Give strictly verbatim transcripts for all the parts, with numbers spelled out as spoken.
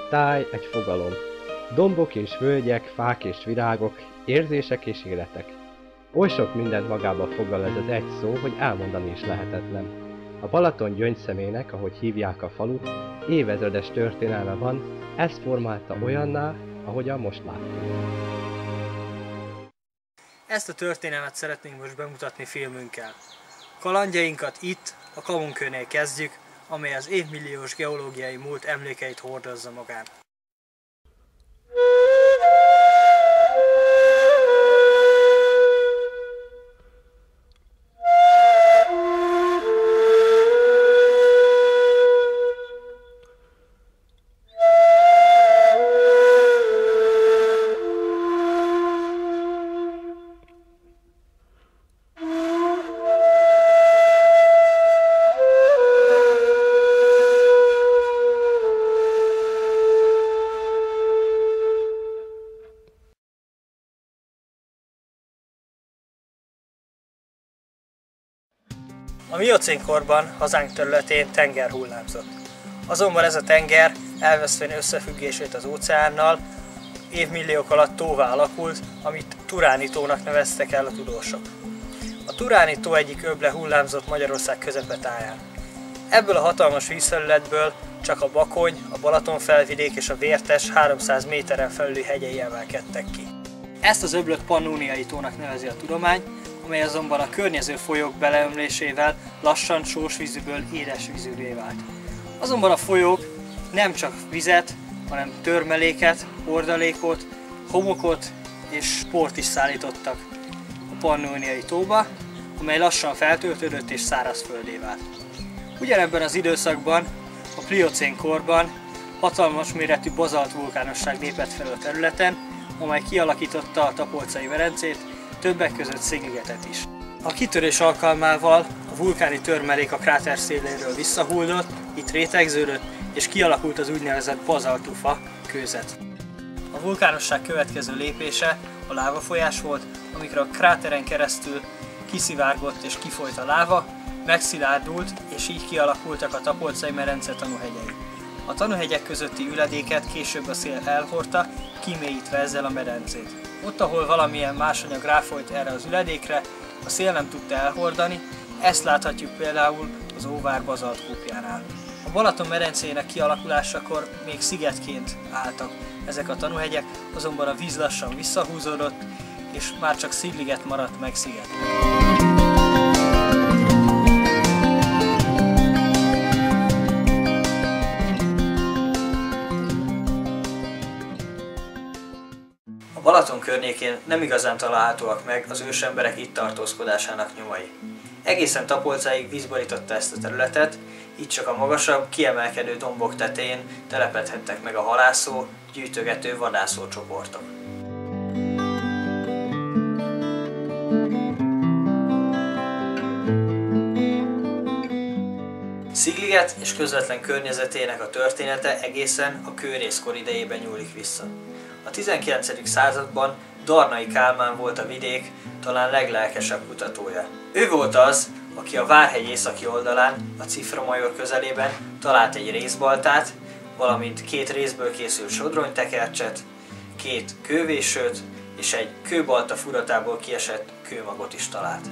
táj, egy fogalom. Dombok és völgyek, fák és virágok, érzések és életek. Oly sok mindent magába foglal ez az egy szó, hogy elmondani is lehetetlen. A Balaton gyöngyszemének, ahogy hívják a falut, évezredes történelme van, ez formálta olyanná, ahogyan most látjuk. Ezt a történelmet szeretnénk most bemutatni filmünkkel. Kalandjainkat itt, a Kamunkőnél kezdjük, amely az évmilliós geológiai múlt emlékeit hordozza magán. A miocén korban hazánk területén tenger hullámzott. Azonban ez a tenger, elvesztve összefüggését az óceánnal, évmilliók alatt tóvá alakult, amit Turáni tónak neveztek el a tudósok. A Turáni tó egyik öble hullámzott Magyarország közepetáján. Ebből a hatalmas vízfelületből csak a Bakony, a Balatonfelvidék és a Vértes háromszáz méteren felüli hegyei emelkedtek ki. Ezt az öblöt Pannóniai tónak nevezi a tudomány, amely azonban a környező folyók beleömlésével lassan sósvízűből édesvízűvé vált. Azonban a folyók nem csak vizet, hanem törmeléket, hordalékot, homokot és port is szállítottak a Pannóniai tóba, amely lassan feltöltődött és szárazföldé vált. Ugyanebben az időszakban, a pliocén korban hatalmas méretű bazalt vulkánosság lépett fel a területen, amely kialakította a Tapolcai-medencét, többek között Szigligetet is. A kitörés alkalmával a vulkáni törmelék a kráter széléről visszahullott, itt rétegződött, és kialakult az úgynevezett bazaltufa kőzet. A vulkánosság következő lépése a lávafolyás volt, amikor a kráteren keresztül kiszivárgott és kifolyt a láva, megszilárdult, és így kialakultak a Tapolcai-medence tanúhegyei. A tanúhegyek közötti üledéket később a szél elhordta, kimélyítve ezzel a medencét. Ott, ahol valamilyen más anyag ráfolyt erre az üledékre, a szél nem tudta elhordani, ezt láthatjuk például az Óvár bazalt kúpjánál. A Balaton medencének kialakulásakor még szigetként álltak ezek a tanúhegyek, azonban a víz lassan visszahúzódott, és már csak Szigliget maradt meg sziget. A Balaton környékén nem igazán találhatóak meg az ősemberek itt tartózkodásának nyomai. Egészen Tapolcáig víz borította ezt a területet, így csak a magasabb, kiemelkedő dombok tetején telepedhettek meg a halászó, gyűjtögető, vadászó csoportok. Szigliget és közvetlen környezetének a története egészen a kőrészkor idejében nyúlik vissza. A tizenkilencedik században Darnai Kálmán volt a vidék talán leglelkesebb kutatója. Ő volt az, aki a Várhegy északi oldalán, a Ciframajor közelében talált egy rézbaltát, valamint két rézből készült sodronytekercset, két kővésőt és egy kőbalta furatából kiesett kőmagot is talált.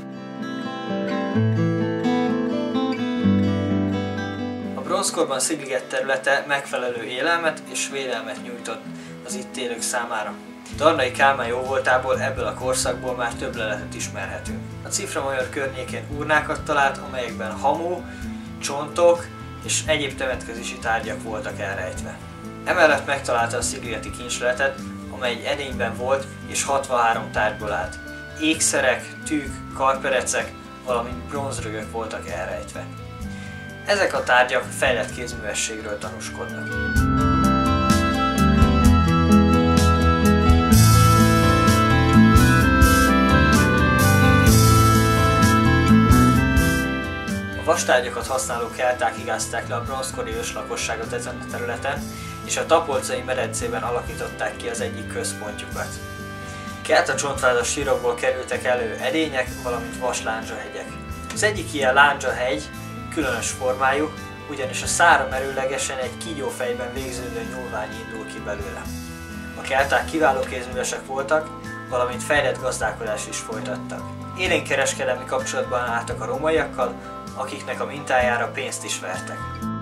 A bronzkorban Szigliget területe megfelelő élelmet és védelmet nyújtott az itt élők számára. Darnai Kálmán jóvoltából ebből a korszakból már több leletet ismerhetünk. A Ciframajor környékén urnákat talált, amelyekben hamu, csontok és egyéb temetkezési tárgyak voltak elrejtve. Emellett megtalálta a szigligeti kincsleletet, amely egy edényben volt és hatvanhárom tárgyból állt. Ékszerek, tűk, karperecek, valamint bronzrögök voltak elrejtve. Ezek a tárgyak fejlett kézművességről tanúskodnak. A vastárgyakat használó kelták igázták le a bronzkori őslakosságot ezen a területen, és a Tapolcai-medencében alakították ki az egyik központjukat. Kelta csontvázas sírokból kerültek elő edények, valamint vas lándzsahegyek. Az egyik ilyen lándzsahegy különös formájú, ugyanis a szára merőlegesen egy kígyófejben végződő nyúlvány indul ki belőle. A kelták kiváló kézművesek voltak, valamint fejlett gazdálkodást is folytattak. Élénk kereskedelmi kapcsolatban álltak a rómaiakkal, akiknek a mintájára pénzt is vertek.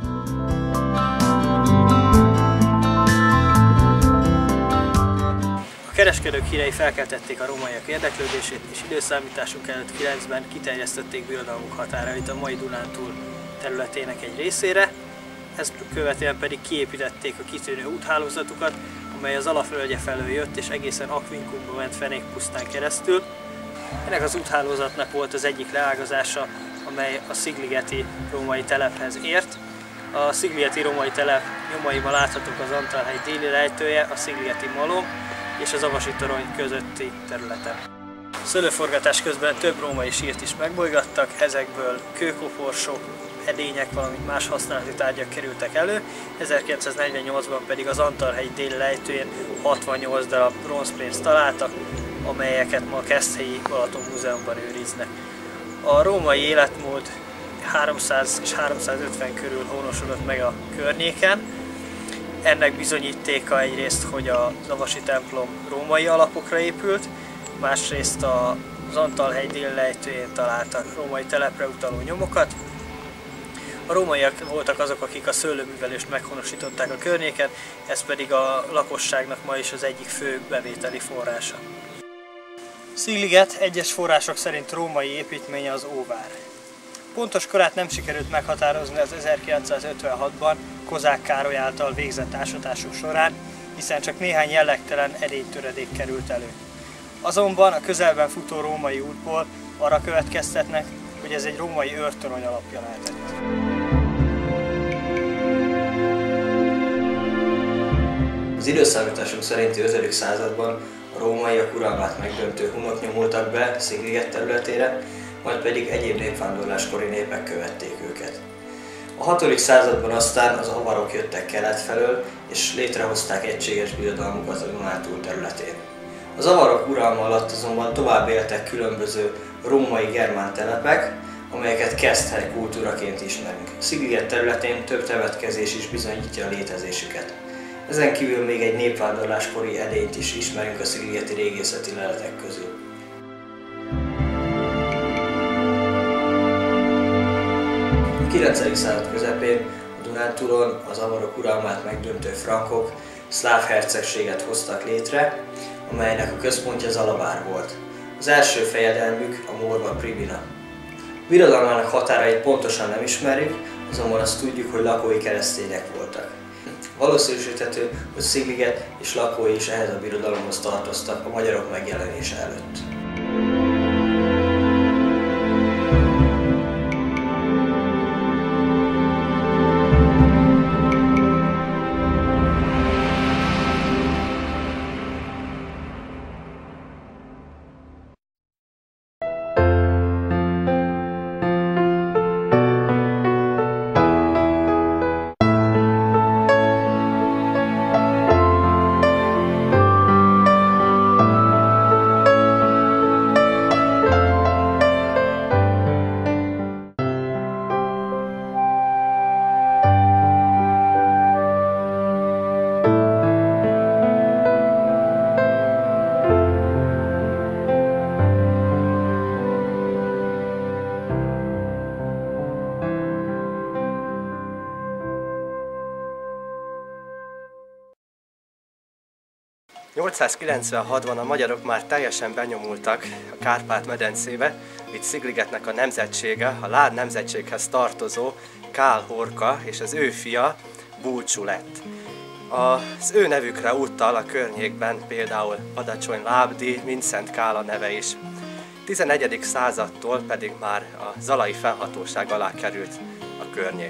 A kereskedők hírei felkeltették a rómaiak érdeklődését, és időszámításunk előtt kilencben kiterjesztették birodalmuk határait a mai Dunántúl területének egy részére, ezt követően pedig kiépítették a kitűnő úthálózatukat, amely az alapvölgye felől jött és egészen Aquincumba ment Fenékpusztán keresztül. Ennek az úthálózatnak volt az egyik leágazása, amely a szigligeti római telephez ért. A szigligeti római telep nyomaiban láthatók az Antalhely déli rejtője, a szigligeti malom és az avasi torony közötti területen. Szőlőforgatás közben több római sírt is megbolygattak, ezekből kőkoporsók, edények, valamint más használati tárgyak kerültek elő, ezerkilencszáznegyvennyolcban pedig az Antalhely déli rejtőjén hatvannyolc darab bronzpénzt találtak, amelyeket ma a Keszthelyi Balaton Múzeumban őriznek. A római életmód háromszáz és háromszázötven körül honosodott meg a környéken. Ennek bizonyítéka egyrészt, hogy a avasi templom római alapokra épült, másrészt az Antalhely déli rejtőjén találtak római telepre utaló nyomokat. A rómaiak voltak azok, akik a szőlőművelést meghonosították a környéken, ez pedig a lakosságnak ma is az egyik fő bevételi forrása. Szigliget egyes források szerint római építménye az óvár. Pontos korát nem sikerült meghatározni az ezerkilencszázötvenhatban Kozák Károly által végzett ásatások során, hiszen csak néhány jellegtelen edénytöredék került elő. Azonban a közelben futó római útból arra következtetnek, hogy ez egy római őrtorony alapja lehetett. Az időszámításunk szerinti ötödik században a rómaiak uralmát megdöntő hunok nyomultak be Szigliget területére, majd pedig egyéb népvándorláskori népek követték őket. A hatodik században aztán az avarok jöttek kelet felől, és létrehozták egységes birodalmukat a Dunántúl területén. Az avarok uralma alatt azonban tovább éltek különböző római germán telepek, amelyeket Keszthely kultúraként ismerünk. Szigliget területén több temetkezés is bizonyítja a létezésüket. Ezen kívül még egy népvándorláskori edényt is ismerünk a szigligeti régészeti leletek közül. A kilencedik század közepén a Dunántúlon az avarok uralmát megdöntő frankok szláv hercegséget hoztak létre, amelynek a központja Zalavár volt. Az első fejedelmük a morva Pribina. Birodalmának határait pontosan nem ismerjük, azonban azt tudjuk, hogy lakói keresztények voltak. Valószínűsíthető, hogy Szigliget és lakói is ehhez a birodalomhoz tartoztak a magyarok megjelenése előtt. nyolcszázkilencvenhatban a magyarok már teljesen benyomultak a Kárpát-medencébe, itt Szigligetnek a nemzetsége, a Lád nemzetséghez tartozó Kál Horka és az ő fia Bulcsú lett. Az ő nevükre utal a környékben például Badacsony Lábdi, Mindszent Kála neve is. tizenegyedik századtól pedig már a zalai fennhatóság alá került a környék.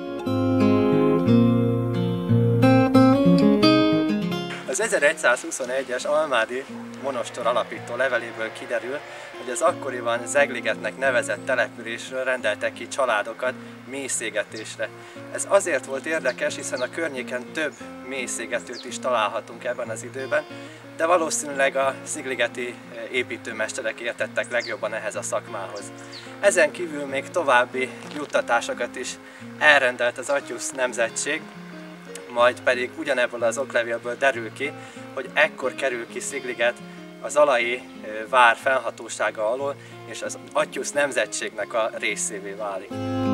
Az ezeregyszázhuszonegyes almádi monostor alapító leveléből kiderül, hogy az akkoriban Zegligetnek nevezett településről rendeltek ki családokat mélyszégetésre. Ez azért volt érdekes, hiszen a környéken több mélyszégetőt is találhatunk ebben az időben, de valószínűleg a szigligeti építőmesterek értettek legjobban ehhez a szakmához. Ezen kívül még további juttatásokat is elrendelt az Atyusz nemzetség, majd pedig ugyanebből az oklevélből derül ki, hogy ekkor kerül ki Szigliget az alai vár fennhatósága alól, és az Atyusz nemzetségnek a részévé válik.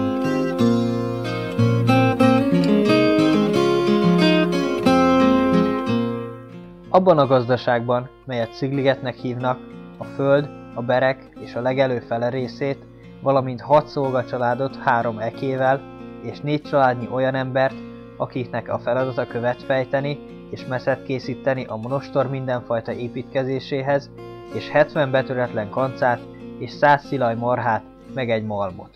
Abban a gazdaságban, melyet Szigligetnek hívnak, a föld, a berek és a legelő fele részét, valamint hat szolgacsaládot három ekével, és négy családnyi olyan embert, akiknek a feladata követ fejteni és meszet készíteni a monostor mindenfajta építkezéséhez, és hetven betöretlen kancát és száz szilaj marhát, meg egy malmot.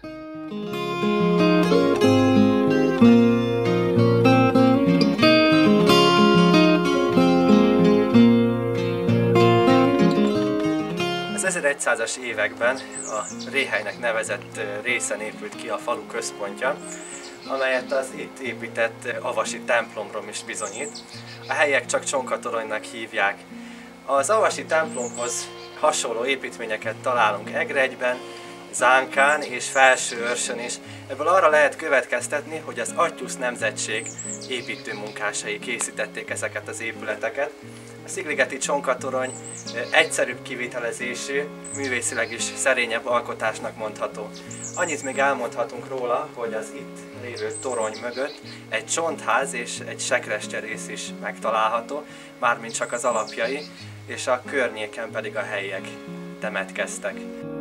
Az ezeregyszázas években a Réhelynek nevezett részen épült ki a falu központja, amelyet az itt épített avasi templomról is bizonyít. A helyiek csak Csonkatoronynak hívják. Az avasi templomhoz hasonló építményeket találunk Egregyben, Zánkán és Felsőörsön is. Ebből arra lehet következtetni, hogy az Atyusz nemzetség építőmunkásai készítették ezeket az épületeket. A szigligeti Csonkatorony egyszerűbb kivitelezésű, művészileg is szerényebb alkotásnak mondható. Annyit még elmondhatunk róla, hogy az itt lévő torony mögött egy csontház és egy sekrestyerész is megtalálható, mármint csak az alapjai, és a környéken pedig a helyiek temetkeztek.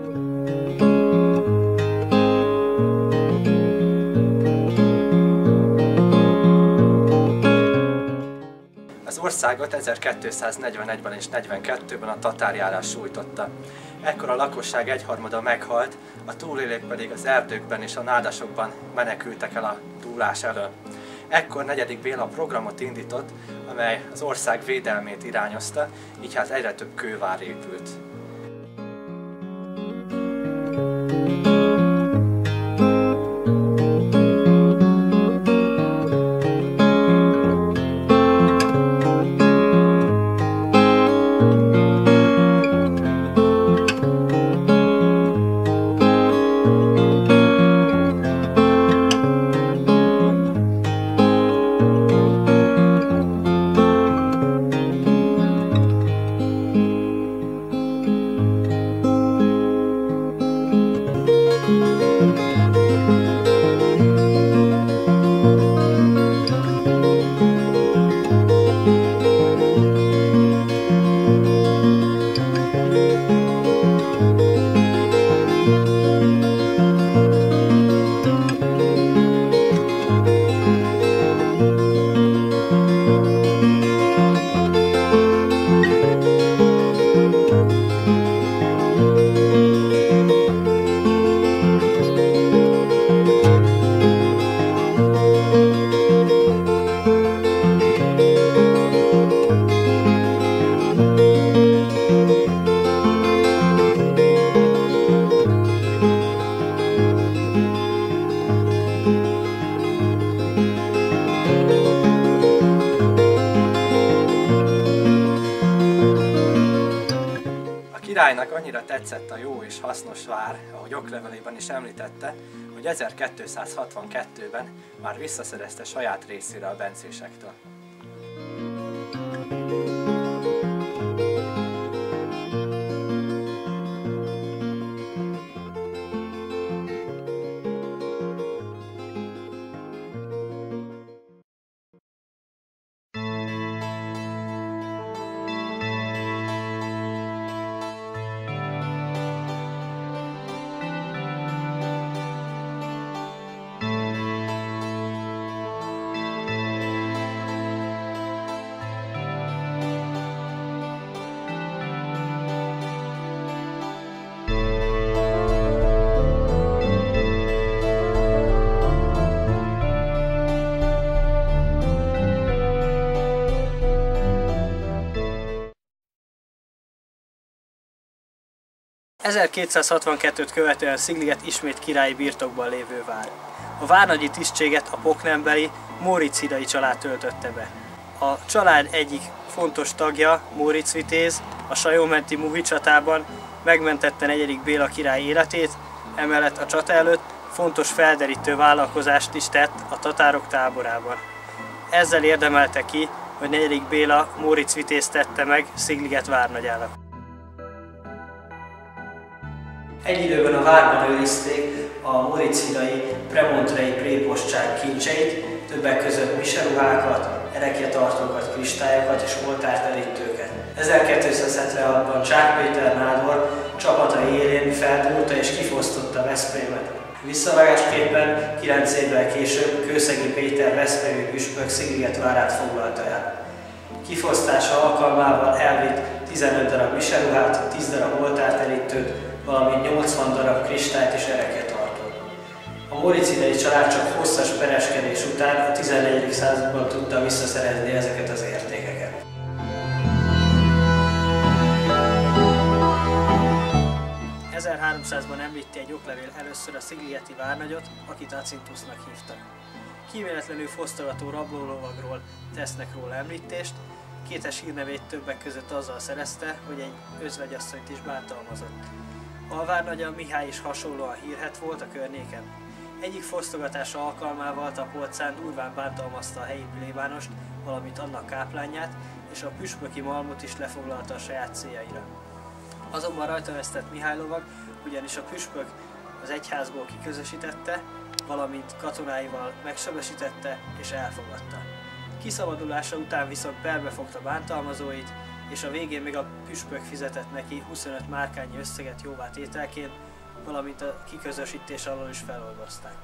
Az országot ezerkétszáznegyvenegyben és negyvenkettőben a tatárjárás sújtotta. Ekkor a lakosság egyharmada meghalt, a túlélők pedig az erdőkben és a nádasokban menekültek el a dúlás elől. Ekkor negyedik Béla programot indított, amely az ország védelmét irányozta, így hát egyre több kővár épült. A királynak annyira tetszett a jó és hasznos vár, ahogy oklevelében is említette, hogy ezerkétszázhatvankettőben már visszaszerezte saját részére a bencésektől. ezerkétszázhatvankettőt követően Szigliget ismét királyi birtokban lévő vár. A várnagyi tisztséget a poknembeli Móricz Hidai család töltötte be. A család egyik fontos tagja, Móricz Vitéz, a Sajómenti Muhi csatában megmentette negyedik Béla király életét, emellett a csata előtt fontos felderítő vállalkozást is tett a tatárok táborában. Ezzel érdemelte ki, hogy negyedik Béla Móricz Vitézt tette meg Szigliget várnagyának. Egy időben a várban őrizték a móricz-hidai premontrei prépostság kincseit, többek között miseruhákat, erekjetartókat, kristályokat és oltárterítőket. ezerkétszázhetvenhatban Csák Péter nádor csapata élén feldúlta és kifosztotta Veszprémet. Visszavágásképpen kilenc évvel később Kőszegi Péter veszprémi püspök Szigliget várát foglalta el. Kifosztása alkalmával elvitt tizenöt darab miseruhát, tíz darab oltárterítőt, valamint nyolcvan darab kristályt és erekjetartót. A móricz-hidai család csak hosszas pereskedés után a tizennegyedik században tudta visszaszerezni ezeket az értékeket. ezerháromszázban említi egy oklevél először a szigligeti várnagyot, akit Acintusnak hívtak. Kíméletlenül fosztogató rablólovagról tesznek róla említést, kétes hírnevét többek között azzal szerezte, hogy egy özvegyasszonyt is bántalmazott. A várnagya Mihály is hasonlóan hírhedt volt a környéken. Egyik fosztogatása alkalmával Tapolcán durván bántalmazta a helyi plébánost, valamint annak káplányát, és a püspöki malmot is lefoglalta a saját céljaira. Azonban rajta vesztett Mihály lovag, ugyanis a püspök az egyházból kiközösítette, valamint katonáival megsebesítette és elfogadta. Kiszabadulása után viszont perbefogta bántalmazóit, és a végén még a püspök fizetett neki huszonöt márkányi összeget jóvátételként, valamint a kiközösítés alól is feloldozták.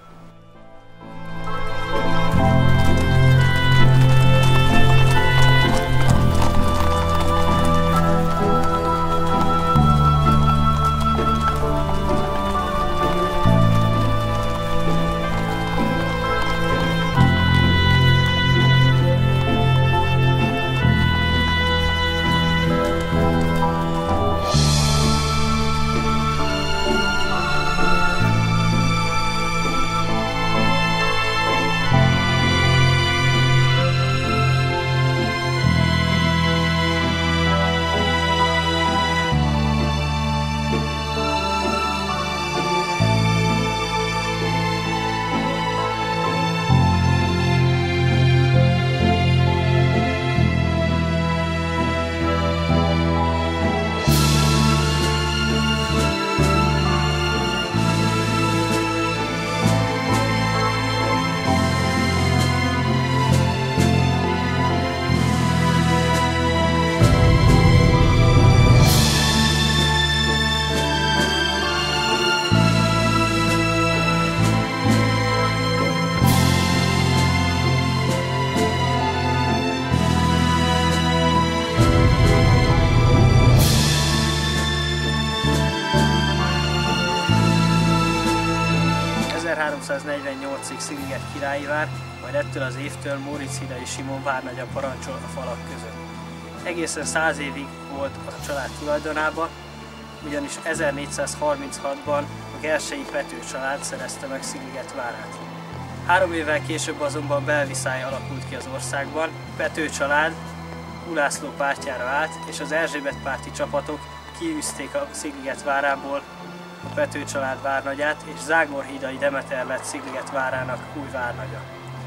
ezerháromszáznegyvennyolcig Szigliget királyi vár, majd ettől az évtől Móricz-hidai Simon várnagya parancsol a falak között. Egészen száz évig volt a család tulajdonában, ugyanis ezernégyszázharminchatban a Gersei Pető család szerezte meg Szigliget várát. Három évvel később azonban belviszály alakult ki az országban, Pető család Ulászló pártjára állt, és az Erzsébet-párti csapatok kiűzték a Szigliget várából a Pető család várnagyát, és Zágorhídai Demeter lett Szigliget várának új várnagya.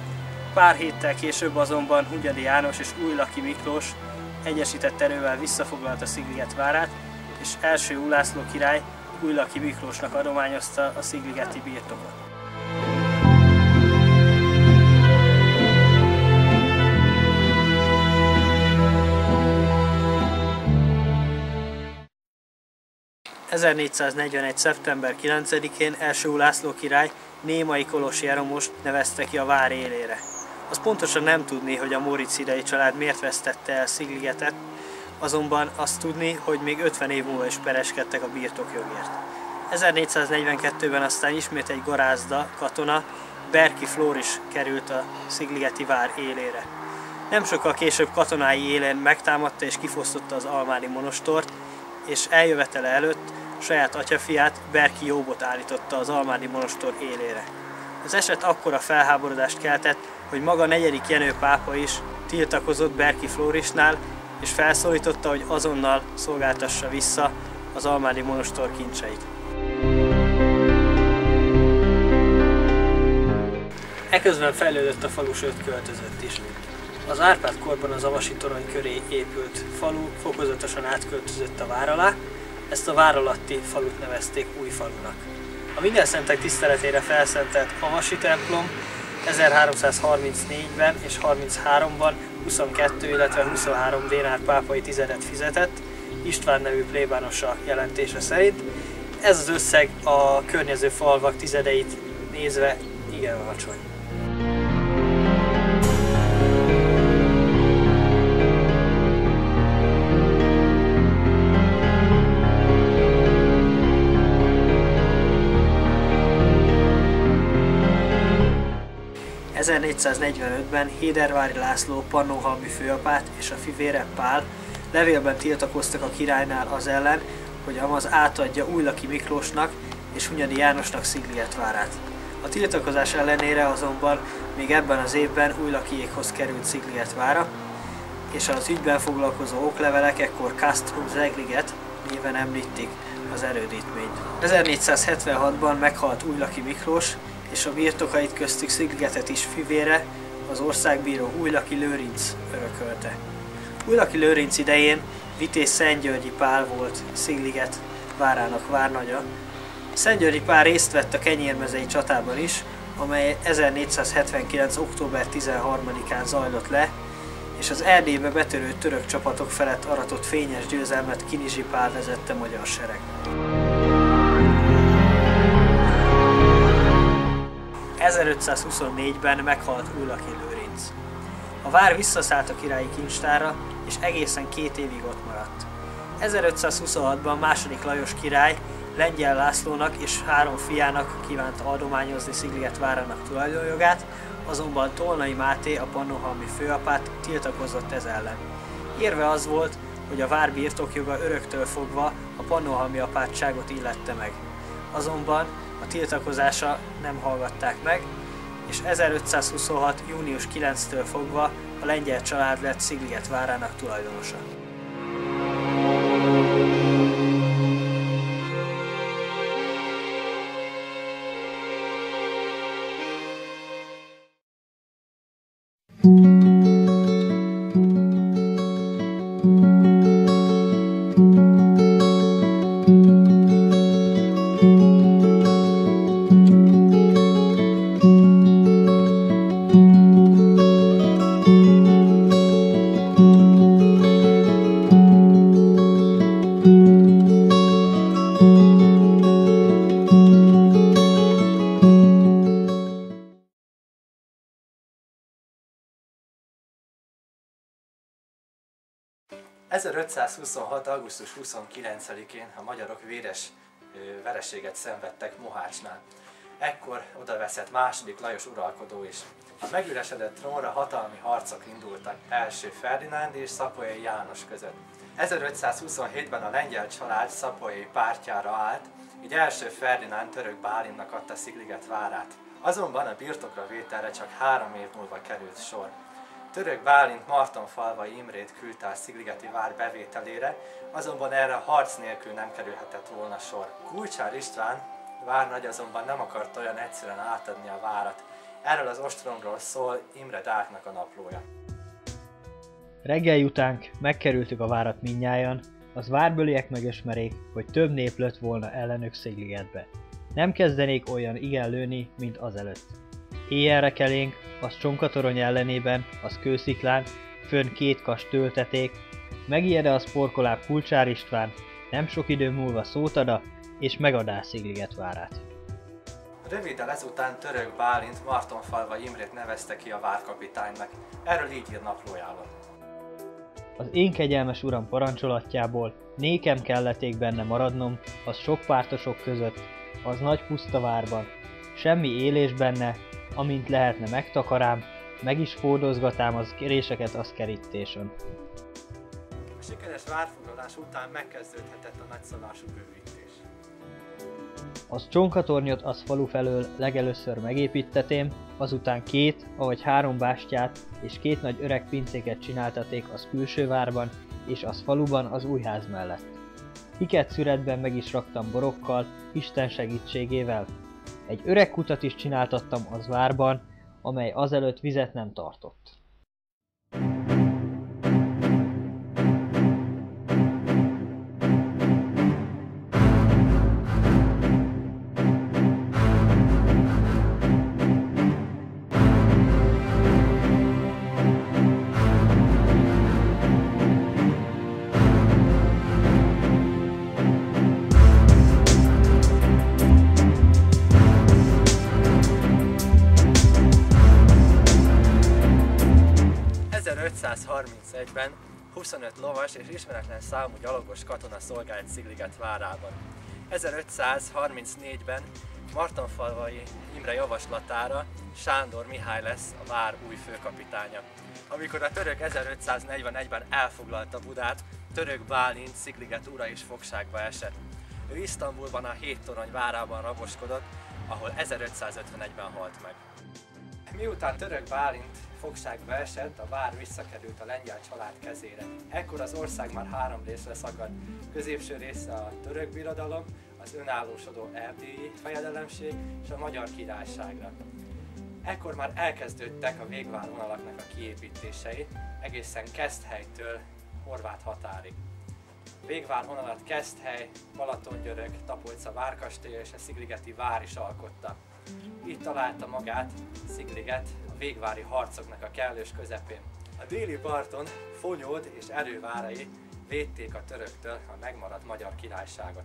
Pár héttel később azonban Hunyadi János és Újlaki Miklós egyesített erővel visszafoglalta Szigliget várát, és első Ulászló király Újlaki Miklósnak adományozta a szigligeti birtokot. ezernégyszáznegyvenegy. szeptember kilencedikén első Ulászló király Némai Kolos Jeromost nevezte ki a vár élére. Az pontosan nem tudni, hogy a Móricz-hidai család miért vesztette el Szigligetet, azonban azt tudni, hogy még ötven év múlva is pereskedtek a birtokjogért. ezernégyszáznegyvenkettőben aztán ismét egy garázda katona, Berki Flóris került a szigligeti vár élére. Nem sokkal később katonái élén megtámadta és kifosztotta az almádi monostort, és eljövetele előtt saját atyafiát, Berki Jóbot állította az almádi monostor élére. Az eset akkora felháborodást keltett, hogy maga negyedik Jenő pápa is tiltakozott Berki Flórisnál, és felszólította, hogy azonnal szolgáltassa vissza az almádi monostor kincseit. Eközben fejlődött a falu, sőt költözött is. Az Árpád-korban az Avasi torony köré épült falu fokozatosan átköltözött a vár alá, ezt a vár alatti falut nevezték Újfalunak. A Mindenszentek tiszteletére felszentelt Avasi templom ezerháromszázharmincnégyben és harmincháromban huszonkettő, illetve huszonhárom dénár pápai tizedet fizetett, István nevű plébánosa jelentése szerint. Ez az összeg a környező falvak tizedeit nézve igen alacsony. ezernégyszáznegyvenötben Hédervári László pannonhalmi főapát és a fivére Pál levélben tiltakoztak a királynál az ellen, hogy amaz átadja Újlaki Miklósnak és Hunyadi Jánosnak Szigligetvárát. A tiltakozás ellenére azonban még ebben az évben Újlakiékhoz került Szigligetvára, és az ügyben foglalkozó oklevelek ekkor Castrum Zegliget néven említik az erődítményt. ezernégyszázhetvenhatban meghalt Újlaki Miklós, és a birtokait köztük Szigligetet is fivére, az országbíró Újlaki Lőrinc örökölte. Újlaki Lőrinc idején Vitéz Szentgyörgyi Pál volt Szigliget várának várnagya. Szentgyörgyi Pál részt vett a kenyérmezei csatában is, amely ezernégyszázhetvenkilenc. október tizenharmadikán zajlott le, és az Erdélybe betörő török csapatok felett aratott fényes győzelmet Kinizsi Pál vezette magyar sereg. ezerötszázhuszonnégyben meghalt Újlaki Lőrinc. A vár visszaszállt a királyi kincstára, és egészen két évig ott maradt. ezerötszázhuszonhatban második Lajos király Lengyel Lászlónak és három fiának kívánta adományozni Szigliget várának tulajdonjogát, azonban Tolnai Máté, a pannonhalmi főapát tiltakozott ez ellen. Érve az volt, hogy a vár birtokjoga öröktől fogva a pannonhalmi apátságot illette meg. Azonban a tiltakozása nem hallgatták meg, és ezerötszázhuszonhat. június kilencedikétől fogva a lengyel család lett Szigliget várának tulajdonosa. ezerötszázhuszonhat. augusztus huszonkilencedikén a magyarok véres ö, vereséget szenvedtek Mohácsnál. Ekkor odaveszett második Lajos uralkodó is. A megüresedett trónra hatalmi harcok indultak első Ferdinánd és Szapolyai János között. ezerötszázhuszonhétben a lengyel család szapolyai pártjára állt, így első Ferdinánd török Bálintnak adta Szigliget várát. Azonban a birtokra vételre csak három év múlva került sor. Török Bálint Martonfalvai Imrét küldte a szigligeti vár bevételére, azonban erre harc nélkül nem kerülhetett volna sor. Kulcsár István várnagy azonban nem akart olyan egyszerűen átadni a várat. Erről az ostromról szól Imre Dáknak a naplója. Reggel utánk megkerültük a várat mindnyájan, az várbeliek megismerék, hogy több nép lőtt volna ellenük Szigligetbe. Nem kezdenék olyan igen lőni, mint azelőtt. Éjjelre kelénk, az Csonkatorony ellenében, az Kősziklán, fönn két kas tölteték, megijede az porkoláb Kulcsár István, nem sok idő múlva szót ada, és megadá Szigliget várát. Röviddel ezután Török Bálint Martonfalvai Imrét nevezte ki a várkapitánynak. Erről így ír naplójában. Az én kegyelmes uram parancsolatjából nékem kelleték benne maradnom, az sok pártosok között, az nagy puszta várban, semmi élés benne, amint lehetne megtakarám, meg is fordozgatám az kéréseket az kerítésen. A sikeres várfoglalás után megkezdődhetett a nagyszabású bővítés. Az Csonkatornyot az falu felől legelőször megépítetém, azután két, avagy három bástyát és két nagy öreg pincéket csináltaték az külső várban, és az faluban az új ház mellett. Hiket szüretben meg is raktam borokkal, Isten segítségével. Egy öreg kutat is csináltattam az várban, amely azelőtt vizet nem tartott. ezerötszázharmincegyben huszonöt lovas és ismeretlen számú gyalogos katona szolgált Szigliget várában. ezerötszázharmincnégyben Martonfalvai Imre javaslatára Sándor Mihály lesz a vár új főkapitánya. Amikor a török ezerötszáznegyvenegyben elfoglalta Budát, Török Bálint Szigliget ura is fogságba esett. Ő Isztambulban a Hét Torony várában raboskodott, ahol ezerötszázötvenegyben halt meg. Miután Török Bálint fogságba esett, a vár visszakerült a lengyel család kezére. Ekkor az ország már három részre szakadt. Középső része a török birodalom, az önállósodó erdélyi fejedelemség és a magyar királyságra. Ekkor már elkezdődtek a végvárvonalaknak a kiépítései, egészen Keszthelytől horvát határig. Végvárvonalat Keszthely, Balatongyörök, Tapolca várkastélya és a szigligeti vár is alkotta. Itt találta magát Szigliget a végvári harcoknak a kellős közepén. A déli parton Fonyód és erővárai védték a töröktől a megmaradt magyar királyságot.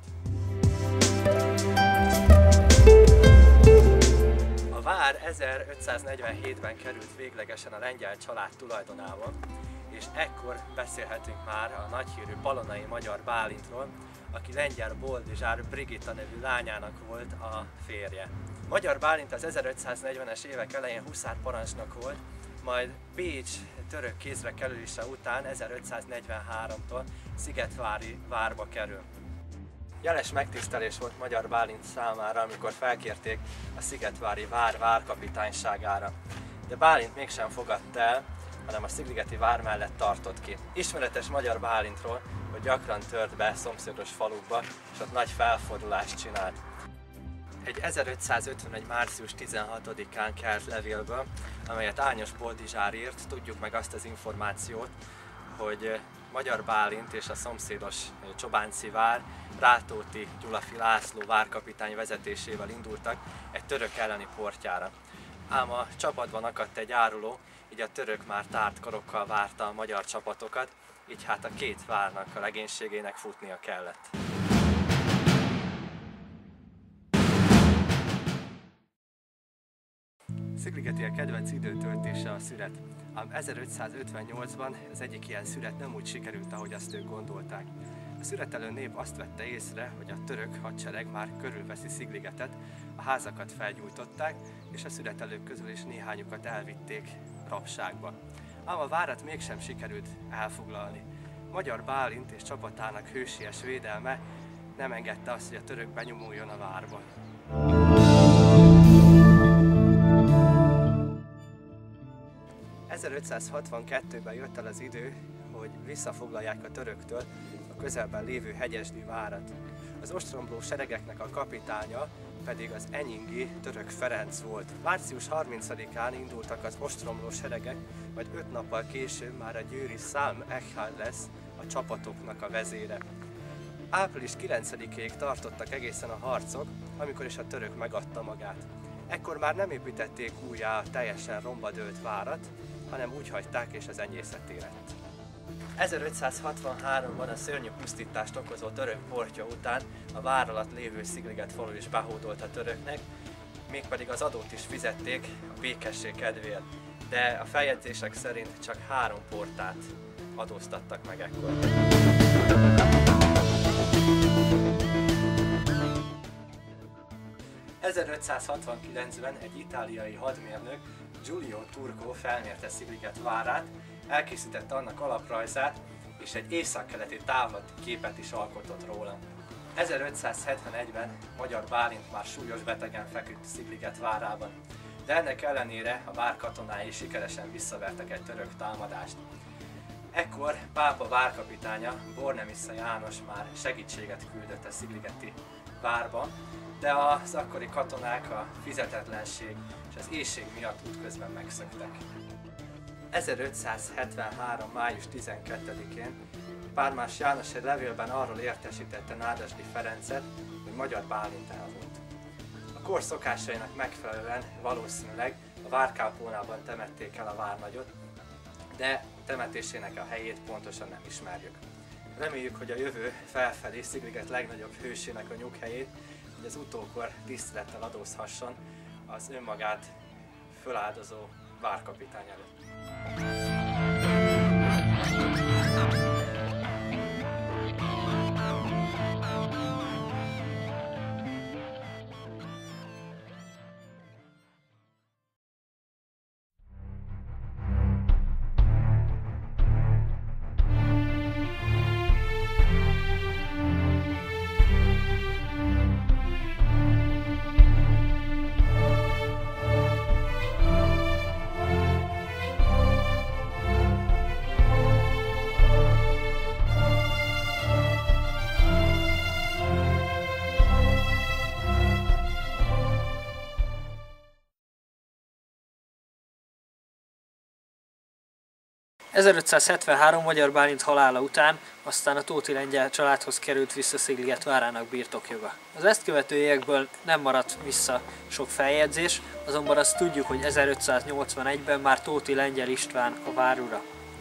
A vár ezerötszáznegyvenhétben került véglegesen a lengyel család tulajdonába, és ekkor beszélhetünk már a nagyhírű palonai magyar Bálintról, aki lengyel Boldizsár Brigitta nevű lányának volt a férje. Magyar Bálint az ezerötszáznegyvenes évek elején huszárparancsnok volt, majd Pécs török kézre kerülése után ezerötszáznegyvenháromtól Szigetvári várba kerül. Jeles megtisztelés volt Magyar Bálint számára, amikor felkérték a Szigetvári vár várkapitányságára. De Bálint mégsem fogadta el, hanem a szigligeti vár mellett tartott ki. Ismeretes Magyar Bálintról, hogy gyakran tört be szomszédos falukba, és ott nagy felfordulást csinált. Egy ezerötszázötvenegy. március tizenhatodikán kelt levélből, amelyet Ányos Boldizsár írt, tudjuk meg azt az információt, hogy Magyar Bálint és a szomszédos Csobánci vár Rátóti Gyulafi László várkapitány vezetésével indultak egy török elleni portyára. Ám a csapatban akadt egy áruló, így a török már tárt karokkal várta a magyar csapatokat, így hát a két várnak a legénységének futnia kellett. Szigligeti a kedvenc időtöltése a szüret, ám ezerötszázötvennyolcban az egyik ilyen szüret nem úgy sikerült, ahogy azt ők gondolták. A szüretelő nép azt vette észre, hogy a török hadsereg már körülveszi Szigligetet, a házakat felgyújtották, és a szüretelők közül is néhányukat elvitték rabságba. Ám a várat mégsem sikerült elfoglalni. Magyar Bálint és csapatának hősies védelme nem engedte azt, hogy a török benyomuljon a várba. ezerötszázhatvankettőben jött el az idő, hogy visszafoglalják a töröktől a közelben lévő Hegyesdi várat. Az ostromló seregeknek a kapitánya pedig az enyingi török Ferenc volt. március harmincadikán indultak az ostromló seregek, majd öt nappal később már a győri Szálm Echhár lesz a csapatoknak a vezére. április kilencedikéig tartottak egészen a harcok, amikor is a török megadta magát. Ekkor már nem építették újjá a teljesen romba dőlt várat, hanem úgy hagyták, és az enyészetté lett. ezerötszázhatvanháromban a szörnyű pusztítást okozó török portya után a vár alatt lévő Szigliget falu is behódolt a töröknek, mégpedig az adót is fizették a békesség kedvéért, de a feljegyzések szerint csak három portát adóztattak meg ekkor. ezerötszázhatvankilencben egy itáliai hadmérnök, Giulio Turco felmérte Szigliget várát, elkészítette annak alaprajzát, és egy északkeleti távlati képet is alkotott róla. ezerötszázhetvenegyben Magyar Bálint már súlyos betegen feküdt Szigliget várában, de ennek ellenére a vár katonái sikeresen visszavertek egy török támadást. Ekkor pápa várkapitánya, Bornemisza János már segítséget küldött a szigligeti várban, de az akkori katonák a fizetetlenség és az éhség miatt útközben megszöktek. ezerötszázhetvenhárom. május tizenkettedikén Pálmás János egy levélben arról értesítette Nádasdy Ferencet, hogy Magyar Bálint elhunyt. A kor szokásainak megfelelően valószínűleg a várkápolnában temették el a várnagyot, de temetésének a helyét pontosan nem ismerjük. Reméljük, hogy a jövő felfelé Szigliget legnagyobb hősének a nyughelyét, hogy az utókor tisztelettel adózhasson az önmagát föláldozó várkapitány előtt. ezerötszázhetvenhárom. Magyar Bálint halála után aztán a Tóth Lengyel családhoz került vissza Szigliget várának birtokjoga. Az ezt követő évekből nem maradt vissza sok feljegyzés, azonban azt tudjuk, hogy ezerötszáznyolcvanegyben már Tóth Lengyel István a várura.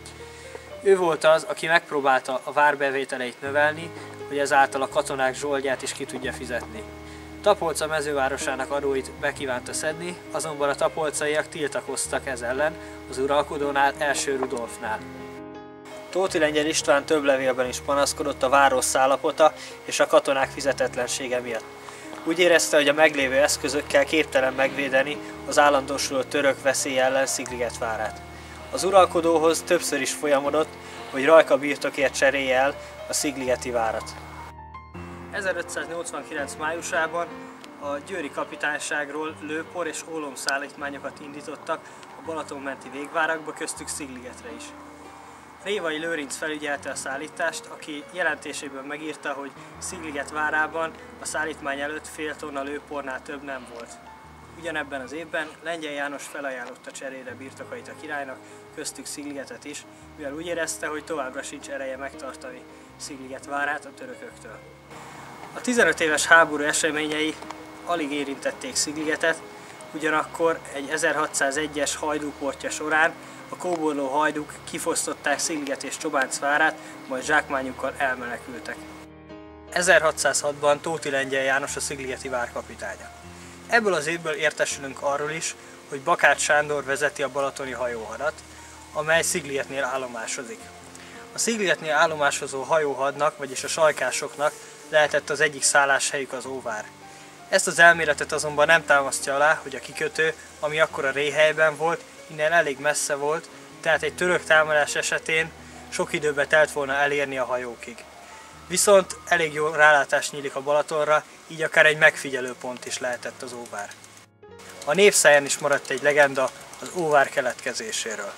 Ő volt az, aki megpróbálta a vár bevételeit növelni, hogy ezáltal a katonák zsoldját is ki tudja fizetni. Tapolca mezővárosának adóit bekívánta szedni, azonban a tapolcaiak tiltakoztak ez ellen az uralkodónál, első Rudolfnál. Tóth Lengyel István több levélben is panaszkodott a vár rossz állapota és a katonák fizetetlensége miatt. Úgy érezte, hogy a meglévő eszközökkel képtelen megvédeni az állandósuló török veszély ellen Szigliget várát. Az uralkodóhoz többször is folyamodott, hogy Rajka birtokért cserélje el a szigligeti várat. ezerötszáznyolcvankilenc. májusában a győri kapitányságról lőpor és ólom szállítmányokat indítottak a Balaton-menti végvárakba, köztük Szigligetre is. Révai Lőrinc felügyelte a szállítást, aki jelentésében megírta, hogy Szigliget várában a szállítmány előtt fél tonna lőpornál több nem volt. Ugyanebben az évben Lengyel János felajánlotta cserére birtokait a királynak, köztük Szigligetet is, mivel úgy érezte, hogy továbbra sincs ereje megtartani Szigliget várát a törököktől. A tizenöt éves háború eseményei alig érintették Szigligetet, ugyanakkor egy ezerhatszázegyes hajdúportja során a kóborló hajdúk kifosztották Szigliget és Csobánc várát, majd zsákmányukkal elmenekültek. ezerhatszázhatban Tóth Lengyel János a szigligeti várkapitánya. Ebből az évből értesülünk arról is, hogy Bakács Sándor vezeti a balatoni hajóhadat, amely Szigligetnél állomásozik. A Szigligetnél állomásozó hajóhadnak, vagyis a sajkásoknak lehetett az egyik szálláshelyük az Óvár. Ezt az elméletet azonban nem támasztja alá, hogy a kikötő, ami akkor a Réhelyben volt, innen elég messze volt, tehát egy török támadás esetén sok időbe telt volna elérni a hajókig. Viszont elég jó rálátás nyílik a Balatonra, így akár egy megfigyelőpont is lehetett az Óvár. A népszáján is maradt egy legenda az Óvár keletkezéséről.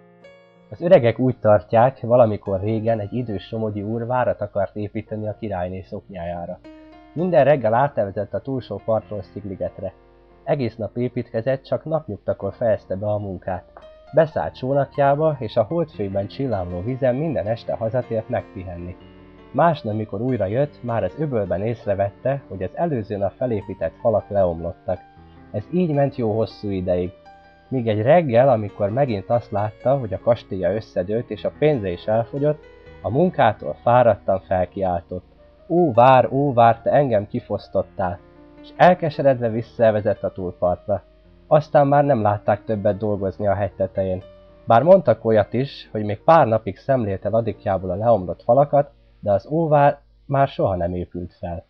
Az öregek úgy tartják, valamikor régen egy idős somogyi úr várat akart építeni a királyné szoknyájára. Minden reggel átevezett a túlsó partról Szigligetre. Egész nap építkezett, csak napnyugtakor fejezte be a munkát. Beszállt csónakjába, és a holdfényben csillámló vizen minden este hazatért megpihenni. Másnap, mikor újra jött, már az öbölben észrevette, hogy az előző nap felépített falak leomlottak. Ez így ment jó hosszú ideig. Míg egy reggel, amikor megint azt látta, hogy a kastélya összedőlt és a pénze is elfogyott, a munkától fáradtan felkiáltott. Ó vár, ó vár, te engem kifosztottál! És elkeseredve visszavezett a túlpartra. Aztán már nem látták többet dolgozni a hegy tetején. Bár mondtak olyat is, hogy még pár napig szemlélte ladikjából a leomlott falakat, de az óvár már soha nem épült fel.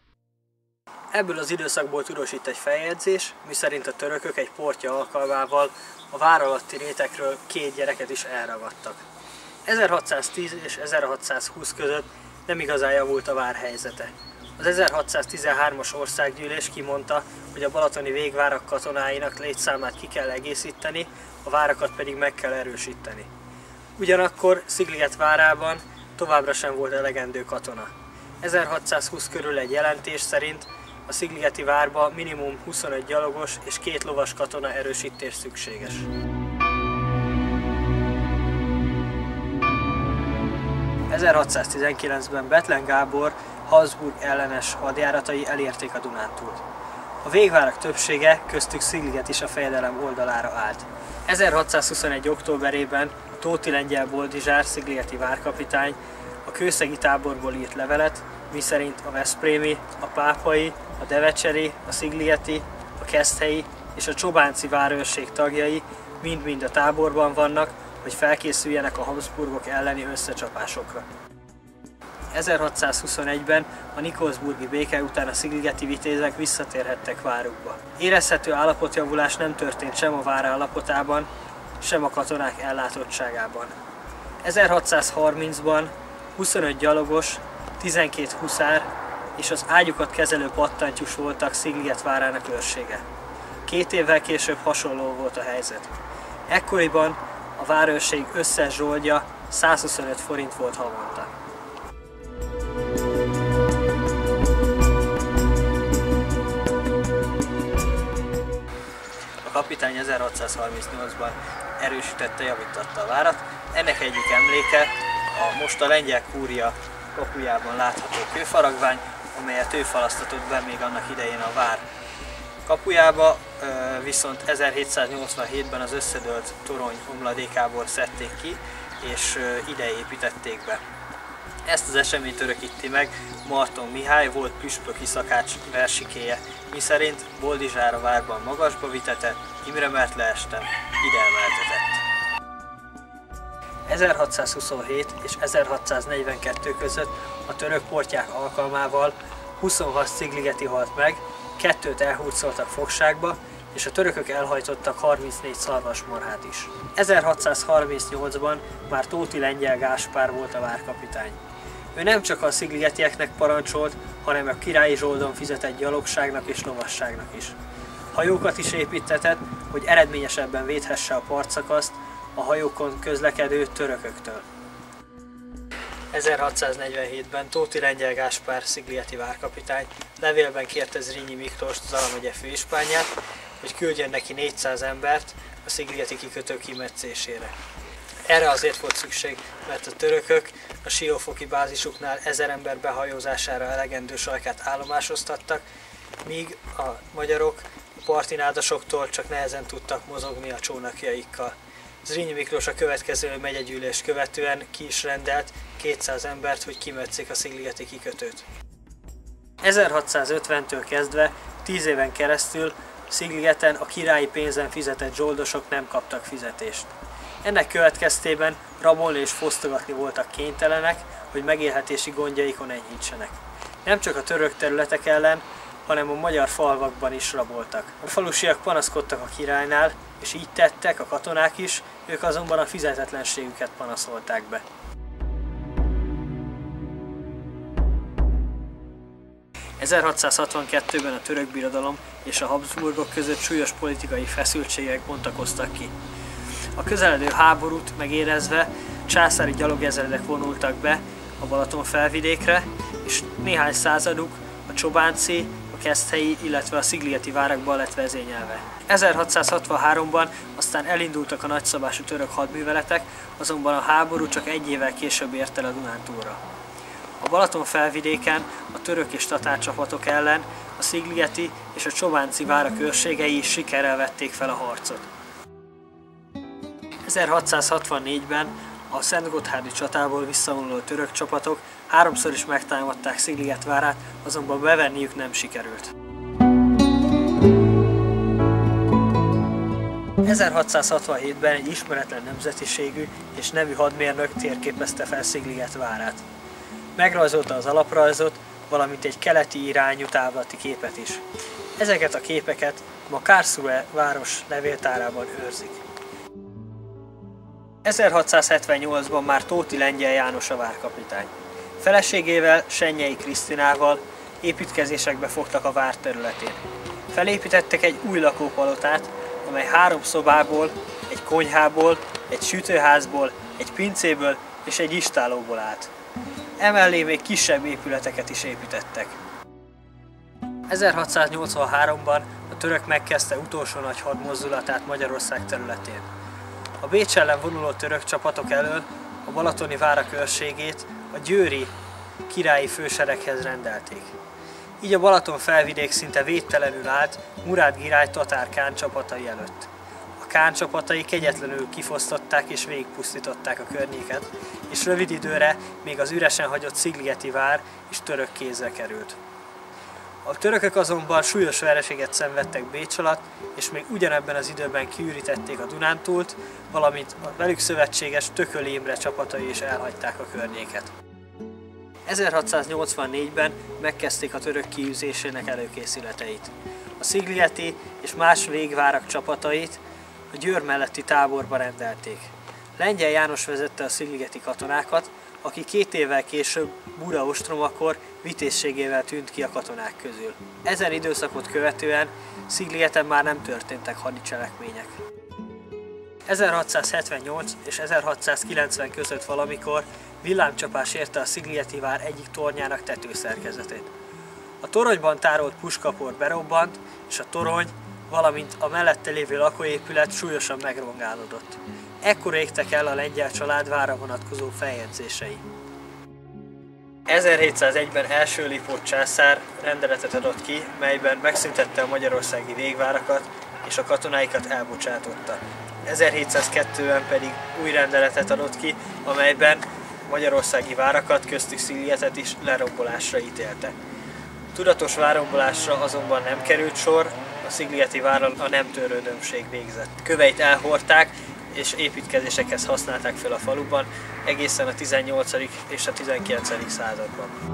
Ebből az időszakból tudósít egy feljegyzés, miszerint a törökök egy portja alkalmával a vár alatti rétekről két gyereket is elragadtak. ezerhatszáztíz és ezerhatszázhúsz között nem igazán javult a vár helyzete. Az ezerhatszáztizenhármas országgyűlés kimondta, hogy a balatoni végvárak katonáinak létszámát ki kell egészíteni, a várakat pedig meg kell erősíteni. Ugyanakkor Szigliget várában továbbra sem volt elegendő katona. ezerhatszázhúsz körül egy jelentés szerint a szigligeti várba minimum huszonöt gyalogos és két lovas katona erősítés szükséges. ezerhatszáztizenkilencben Bethlen Gábor Habsburg ellenes hadjáratai elérték a Dunántúlt. A végvárak többsége, köztük Szigliget is a fejedelem oldalára állt. ezerhatszázhuszonegy. októberében Tóth Lengyel Boldizsár szigligeti várkapitány a kőszegi táborból írt levelet, miszerint a veszprémi, a pápai, a devecseri, a szigligeti, a keszthelyi és a csobánci várőrség tagjai mind-mind a táborban vannak, hogy felkészüljenek a Habsburgok elleni összecsapásokra. ezerhatszázhuszonegyben a nikolsburgi béke után a szigligeti vitézek visszatérhettek várukba. Érezhető állapotjavulás nem történt sem a vár állapotában, sem a katonák ellátottságában. ezerhatszázharmincban huszonöt gyalogos, tizenkét huszár és az ágyukat kezelő pattantyús voltak Szigliget várának őrsége. Két évvel később hasonló volt a helyzet. Ekkoriban a várőrség összes zsoldja százhuszonöt forint volt havonta. A kapitány ezerhatszázharmincnyolcban erősítette, javította a várat. Ennek egyik emléke a most a lengyel kúria kapujában látható kőfaragvány, amelyet ő falasztatott be még annak idején a vár kapujába, viszont ezerhétszáznyolcvanhétben az összedőlt torony omladékából szedték ki, és ide építették be. Ezt az eseményt örökíti meg Marton Mihály, volt püspöki szakács versikéje, miszerint Boldizsár a várban magasba vitetett, Imre mert leestem, ide emeltetett. ezerhatszázhuszonhét és ezerhatszáznegyvenkettő között a török portyák alkalmával huszonhat szigligeti halt meg, kettőt elhurcoltak fogságba, és a törökök elhajtottak harmincnégy szarvasmarhát is. ezerhatszázharmincnyolcban már Tóth Lengyel Gáspár volt a várkapitány. Ő nem csak a szigligetieknek parancsolt, hanem a királyi zsoldon fizetett gyalogságnak és lovasságnak is. Hajókat is építtetett, hogy eredményesebben védhesse a partszakaszt a hajókon közlekedő törököktől. ezerhatszáznegyvenhétben Tóth Lengyel Gáspár szigligeti várkapitány levélben kérte Zrínyi Miklóst, Zala megye főispánját, hogy küldjön neki négyszáz embert a szigligeti kikötő kimetszésére. Erre azért volt szükség, mert a törökök a siófoki bázisuknál ezer ember behajózására elegendő sajkát állomásoztattak, míg a magyarok a partinádasoktól csak nehezen tudtak mozogni a csónakjaikkal. Zrínyi Miklós a következő megyegyűlést követően ki is rendelt kétszáz embert, hogy kimetszik a szigligeti kikötőt. ezerhatszázötventől kezdve tíz éven keresztül Szigligeten a királyi pénzen fizetett zsoldosok nem kaptak fizetést. Ennek következtében rabolni és fosztogatni voltak kénytelenek, hogy megélhetési gondjaikon enyhítsenek. Nem csak a török területek ellen, hanem a magyar falvakban is raboltak. A falusiak panaszkodtak a királynál, és így tettek a katonák is, ők azonban a fizetetlenségüket panaszolták be. ezerhatszázhatvankettőben a török birodalom és a Habsburgok között súlyos politikai feszültségek bontakoztak ki. A közeledő háborút megérezve császári gyalogezredek vonultak be a Balaton felvidékre, és néhány századuk a csobánci, a keszthelyi, illetve a szigligeti várakban lett vezényelve. ezerhatszázhatvanháromban aztán elindultak a nagyszabású török hadműveletek, azonban a háború csak egy évvel később ért el a Dunántúlra. A Balaton felvidéken a török és tatár csapatok ellen a szigligeti és a csobánci várak őrségei is sikerrel vették fel a harcot. ezerhatszázhatvannégyben a szentgotthárdi csatából visszavonuló török csapatok háromszor is megtámadták Szigliget várát, azonban bevenniük nem sikerült. ezerhatszázhatvanhétben egy ismeretlen nemzetiségű és nevű hadmérnök térképezte fel Szigliget várát. Megrajzolta az alaprajzot, valamint egy keleti irányú távlati képet is. Ezeket a képeket ma Karlsruhe város levéltárában őrzik. ezerhatszázhetvennyolcban már Tóth Lengyel János a várkapitány. Feleségével, Sennyei Krisztinával építkezésekbe fogtak a vár területén. Felépítettek egy új lakópalotát, amely három szobából, egy konyhából, egy sütőházból egy pincéből és egy istállóból állt. Emellé még kisebb épületeket is építettek. ezerhatszáznyolcvanháromban a török megkezdte utolsó nagy hadmozdulatát Magyarország területén. A Bécs ellen vonuló török csapatok elől a balatoni várak őrségét a győri királyi fősereghez rendelték. Így a Balaton felvidék szinte védtelenül állt Murád király tatár kán csapatai előtt. A kán csapatai kegyetlenül kifosztották és végigpusztították a környéket, és rövid időre még az üresen hagyott szigligeti vár is török kézre került. A törökök azonban súlyos vereséget szenvedtek Bécs alatt, és még ugyanebben az időben kiürítették a Dunántúlt, valamint a velük szövetséges Tököli Imre csapatai is elhagyták a környéket. ezerhatszáznyolcvannégyben megkezdték a török kiűzésének előkészületeit. A szigligeti és más végvárak csapatait a Győr melletti táborba rendelték. Lengyel János vezette a szigligeti katonákat, aki két évvel később Buda ostromakor vitézségével tűnt ki a katonák közül. Ezen időszakot követően Szigligeten már nem történtek hadicselekmények. ezerhatszázhetvennyolc és ezerhatszázkilencven között valamikor villámcsapás érte a szigligeti vár egyik tornyának tetőszerkezetét. A toronyban tárolt puskapor berobbant, és a torony, valamint a mellette lévő lakóépület súlyosan megrongálódott. Ekkor égtek el a lengyel család várra vonatkozó feljegyzései. ezerhétszázegyben első Lipót császár rendeletet adott ki, melyben megszüntette a magyarországi végvárakat és a katonáikat elbocsátotta. ezerhétszázkettőben pedig új rendeletet adott ki, amelyben magyarországi várakat, köztük Szigligetet is lerombolásra ítélte. Tudatos várrombolásra azonban nem került sor, a szigligeti várral a nem törődömség végzett. Köveit elhordták, és építkezésekhez használták fel a faluban egészen a tizennyolcadik és a tizenkilencedik században.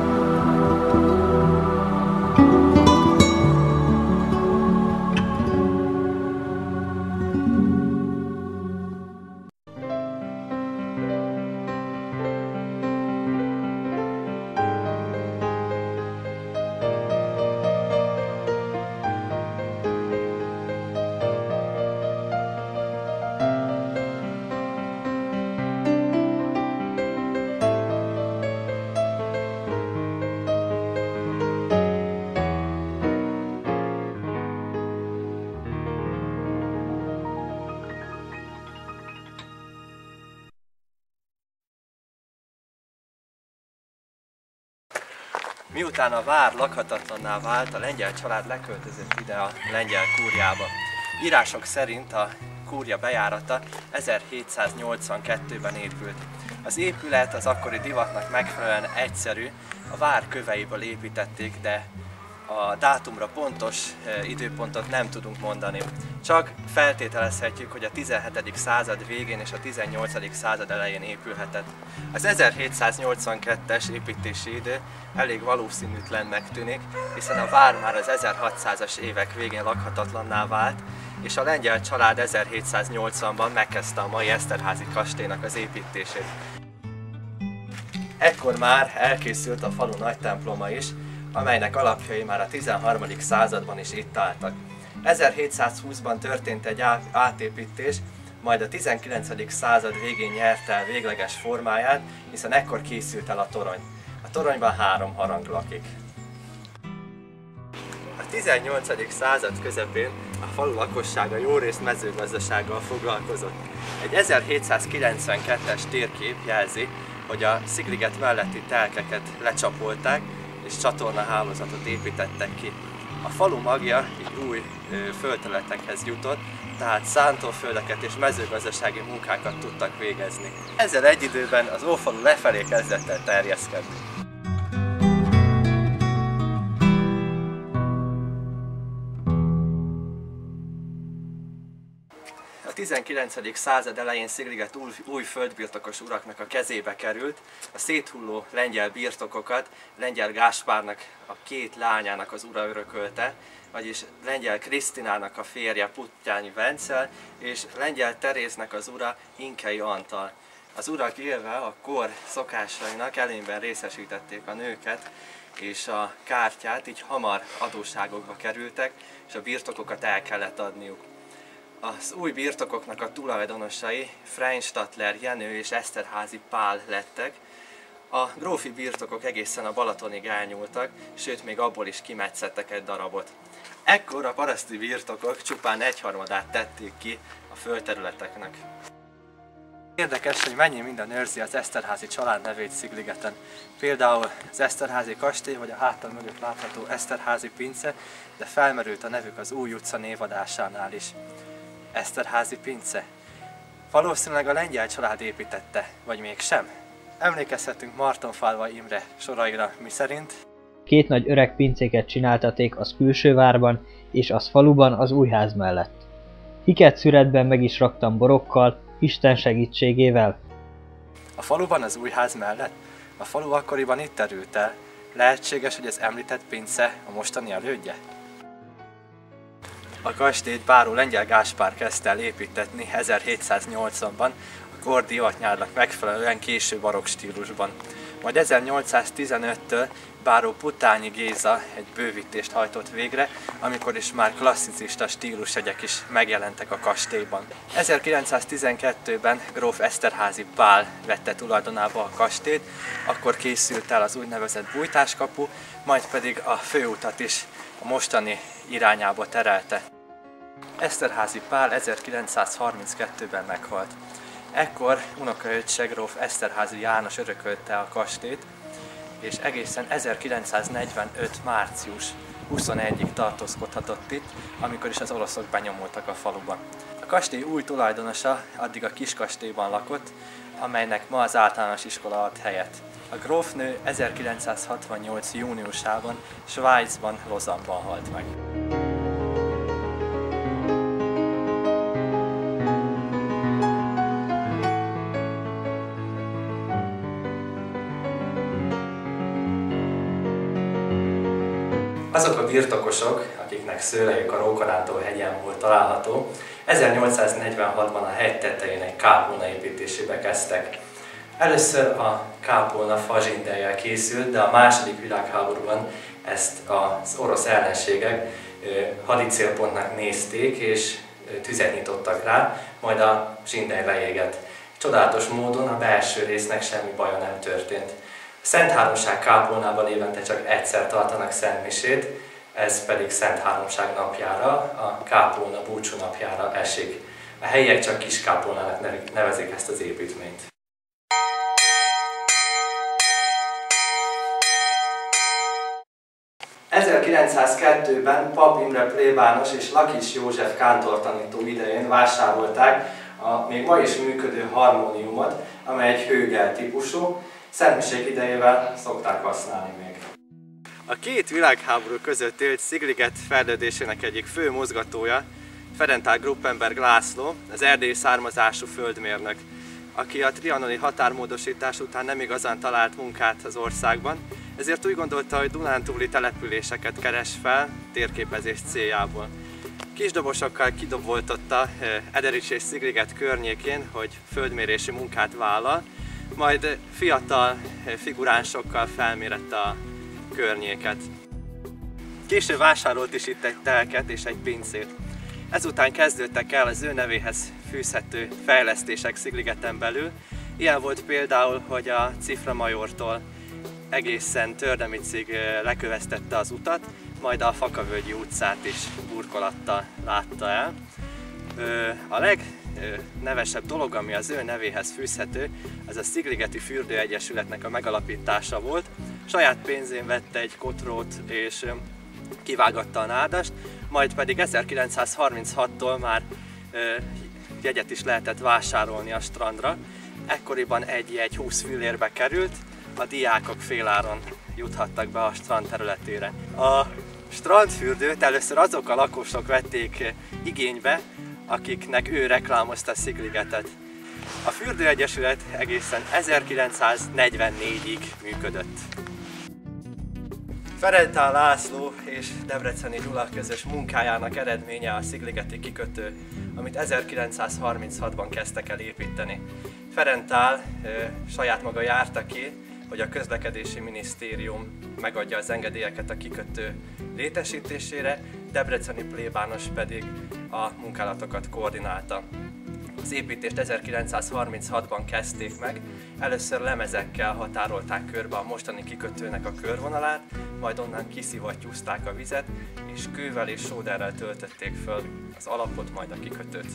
Miután a vár lakhatatlanná vált, a lengyel család leköltözött ide a lengyel kúriába. Írások szerint a kúria bejárata ezerhétszáznyolcvankettőben épült. Az épület az akkori divatnak megfelelően egyszerű, a vár köveiből építették, de a dátumra pontos időpontot nem tudunk mondani. Csak feltételezhetjük, hogy a tizenhetedik század végén és a tizennyolcadik század elején épülhetett. Az ezerhétszáznyolcvankettes építési idő elég valószínűtlennek tűnik, hiszen a vár már az ezerhatszázas évek végén lakhatatlanná vált, és a lengyel család ezerhétszáznyolcvanban megkezdte a mai Eszterházy kastélynak az építését. Ekkor már elkészült a falu nagy temploma is, amelynek alapjai már a tizenharmadik században is itt álltak. ezerhétszázhúszban történt egy átépítés, majd a tizenkilencedik század végén nyerte el végleges formáját, hiszen ekkor készült el a torony. A toronyban három harang lakik. A tizennyolcadik század közepén a falu lakossága jórészt mezőgazdasággal foglalkozott. Egy ezerhétszázkilencvenkettes térkép jelzi, hogy a Szigliget melletti telkeket lecsapolták, és csatornahálózatot építettek ki. A falu magja így új földterületekhez jutott, tehát szántóföldeket és mezőgazdasági munkákat tudtak végezni. Ezzel egy időben az ófalu lefelé kezdett el terjeszkedni. A tizenkilencedik század elején Szigliget új, új földbirtokos uraknak a kezébe került, a széthulló lengyel birtokokat Lengyel Gáspárnak a két lányának az ura örökölte, vagyis Lengyel Krisztinának a férje Puttyányi Vencel és Lengyel Teréznek az ura Inkei Antal. Az urak élve a kor szokásainak előnyben részesítették a nőket és a kártyát, így hamar adósságokba kerültek, és a birtokokat el kellett adniuk. Az új birtokoknak a tulajdonosai Freinstadtler Jenő és Eszterházy Pál lettek. A grófi birtokok egészen a Balatonig elnyúltak, sőt még abból is kimetszettek egy darabot. Ekkor a paraszti birtokok csupán egyharmadát tették ki a földterületeknek. Érdekes, hogy mennyi minden őrzi az Eszterházy család nevét Szigligeten. Például az Eszterházy kastély vagy a hátam mögött látható Eszterházy pince, de felmerült a nevük az Új utca névadásánál is. Eszterházy pince? Valószínűleg a lengyel család építette, vagy mégsem? Emlékezhetünk Martonfalva Imre soraira, miszerint két nagy öreg pincéket csináltaték az külső várban és az faluban az új ház mellett. Kiket szüretben meg is raktam borokkal, Isten segítségével. A faluban az új ház mellett? A falu akkoriban itt terült el. Lehetséges, hogy az említett pince a mostani elődje? A kastélyt báró Lengyel Gáspár kezdte el építetni ezerhétszáznyolcvanban, a kor divatnyárnak megfelelően késő barokk stílusban. Majd ezernyolcszáztizenöttől báró Putányi Géza egy bővítést hajtott végre, amikor is már klasszicista stílusjegyek is megjelentek a kastélyban. ezerkilencszáztizenkettőben gróf Eszterházy Pál vette tulajdonába a kastélyt, akkor készült el az úgynevezett bújtáskapu, majd pedig a főutat is a mostani irányába terelte. Eszterházy Pál ezerkilencszázharminckettőben meghalt. Ekkor unokaöccse gróf Eszterházy János örökölte a kastélyt, és egészen ezerkilencszáznegyvenöt március huszonegyedikéig tartózkodhatott itt, amikor is az oroszok benyomultak a faluban. A kastély új tulajdonosa addig a kiskastélyban lakott, amelynek ma az általános iskola ad helyet. A grófnő ezerkilencszázhatvannyolc júniusában Svájcban, Lausanne-ban halt meg. Azok a birtokosok, akiknek szőlejük a Rókarántó hegyen volt található, ezernyolcszáznegyvenhatban a hegy tetején egy kápolna építésébe kezdtek. Először a kápolna fazsindellyel készült, de a második világháborúban ezt az orosz ellenségek hadicélpontnak nézték, és tüzet nyitottak rá, majd a zsindely leégett. Csodálatos módon a belső résznek semmi baja nem történt. A Szent Háromság kápolnában évente csak egyszer tartanak szentmisét, ez pedig Szent Háromság napjára, a kápolna búcsú napjára esik. A helyiek csak Kiskápolnának nevezik ezt az építményt. ezerkilencszázkettőben Pap Imre plébános és Lakis József kántortanító idején vásárolták a még ma is működő harmóniumot, amely egy hőgel típusú, szentmisék idejével szokták használni még. A két világháború között élt Szigliget fejlődésének egyik fő mozgatója Ferenc Gruppenberg László, az erdélyi származású földmérnök, aki a trianoni határmódosítás után nem igazán talált munkát az országban, ezért úgy gondolta, hogy dunántúli településeket keres fel térképezés céljából. Kisdobosokkal kidoboltotta Ederich és Szigliget környékén, hogy földmérési munkát vállal, majd fiatal figuránsokkal felmérette a környéket. Később vásárolt is itt egy telket és egy pincét. Ezután kezdődtek el az ő nevéhez fűzhető fejlesztések Szigligeten belül. Ilyen volt például, hogy a Ciframajortól egészen Tördemicig leköveztette az utat, majd a Fakavölgyi utcát is burkolattal látta el. A legnevesebb dolog, ami az ő nevéhez fűzhető, az a Szigligeti Fürdőegyesületnek a megalapítása volt. Saját pénzén vette egy kotrót és kivágatta a nádast, majd pedig ezerkilencszázharminchattól már jegyet is lehetett vásárolni a strandra. Ekkoriban egy jegy húsz fillérbe került, a diákok féláron juthattak be a strand területére. A strandfürdőt először azok a lakosok vették igénybe, akiknek ő reklámozta Szigligetet. A Fürdőegyesület egészen ezerkilencszáznegyvennégyig működött. Ferenc László és Debreceni Gyula közös munkájának eredménye a szigligeti kikötő, amit ezerkilencszázharminchatban kezdtek el építeni. Ferenc Ál e, saját maga járta ki hogy a közlekedési minisztérium megadja az engedélyeket a kikötő létesítésére, debreceni plébános pedig a munkálatokat koordinálta. Az építést ezerkilencszázharminchatban kezdték meg, először lemezekkel határolták körbe a mostani kikötőnek a körvonalát, majd onnan kiszivattyúzták a vizet, és kővel és sóderrel töltötték föl az alapot, majd a kikötőt.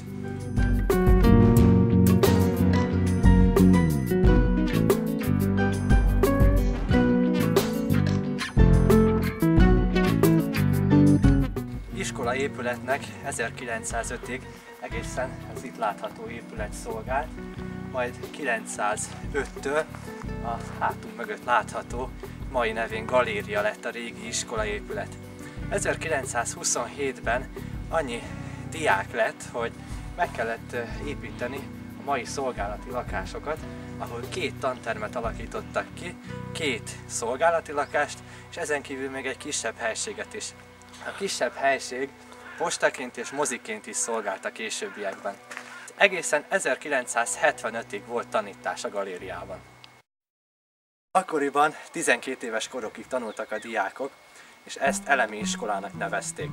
Iskola épületnek ezerkilencszázötig egészen az itt látható épület szolgált, majd kilencszázöttől a hátunk mögött látható mai nevén galéria lett a régi iskolaépület. ezerkilencszázhuszonhétben annyi diák lett, hogy meg kellett építeni a mai szolgálati lakásokat, ahol két tantermet alakítottak ki, két szolgálati lakást, és ezen kívül még egy kisebb helységet is. A kisebb helység postaként és moziként is szolgált a későbbiekben. Egészen ezerkilencszázhetvenötig volt tanítás a galériában. Akkoriban tizenkét éves korokig tanultak a diákok, és ezt elemi iskolának nevezték.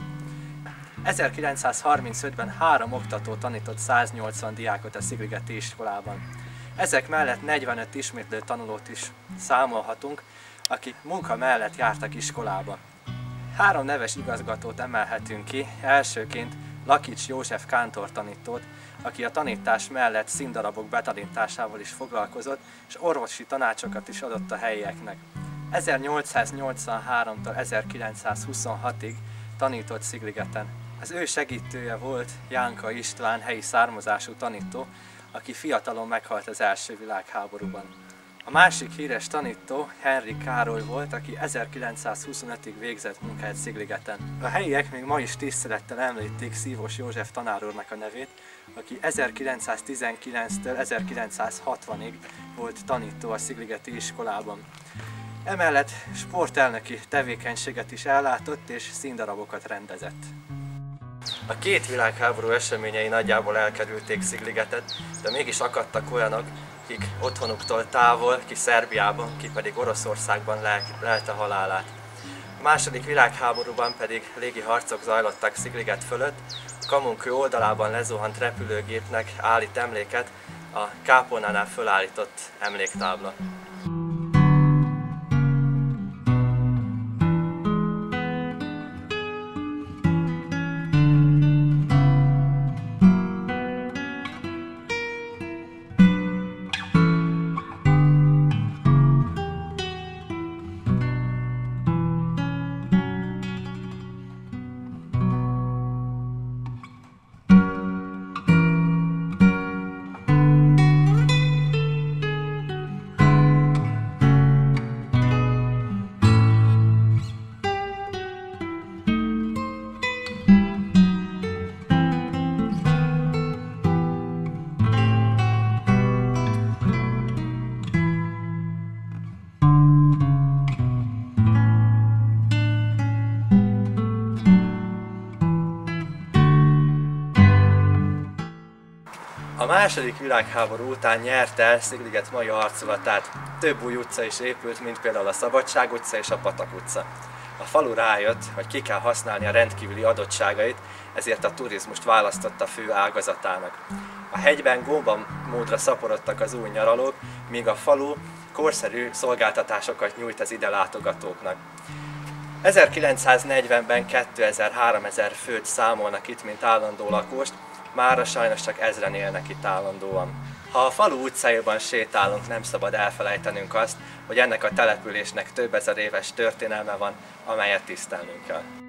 ezerkilencszázharmincötben három oktató tanított száznyolcvan diákot a Szigligeti iskolában. Ezek mellett negyvenöt ismétlő tanulót is számolhatunk, akik munka mellett jártak iskolába. Három neves igazgatót emelhetünk ki, elsőként Lakics József kántortanítót, aki a tanítás mellett színdarabok betanításával is foglalkozott, és orvosi tanácsokat is adott a helyieknek. ezernyolcszáznyolcvanháromtól ezerkilencszázhuszonhatig tanított Szigligeten. Az ő segítője volt Jánka István, helyi származású tanító, aki fiatalon meghalt az első világháborúban. A másik híres tanító Henrik Károly volt, aki ezerkilencszázhuszonötig végzett munkát Szigligeten. A helyiek még ma is tisztelettel említik Szívós József tanár úrnak a nevét, aki ezerkilencszáztizenkilenctől ezerkilencszázhatvanig volt tanító a Szigligeti iskolában. Emellett sportelnöki tevékenységet is ellátott és színdarabokat rendezett. A két világháború eseményei nagyjából elkerülték Szigligetet, de mégis akadtak olyanok, akik otthonuktól távol, ki Szerbiában, ki pedig Oroszországban lelte halálát. A második világháborúban pedig légi harcok zajlottak Szigliget fölött, a Kamunkő oldalában lezuhant repülőgépnek állít emléket a kápolnánál fölállított emléktábla. A második világháború után nyerte el Szigliget mai arculatát. Több új utca is épült, mint például a Szabadság utca és a Patak utca. A falu rájött, hogy ki kell használni a rendkívüli adottságait, ezért a turizmust választotta fő ágazatának. A hegyben gómbamódra szaporodtak az új nyaralók, míg a falu korszerű szolgáltatásokat nyújt az ide látogatóknak. ezerkilencszáznegyvenben kétezer-háromezer főt számolnak itt, mint állandó lakost, mára sajnos csak ezren élnek itt állandóan. Ha a falu utcáiban sétálunk, nem szabad elfelejtenünk azt, hogy ennek a településnek több ezer éves történelme van, amelyet tisztelnünk kell.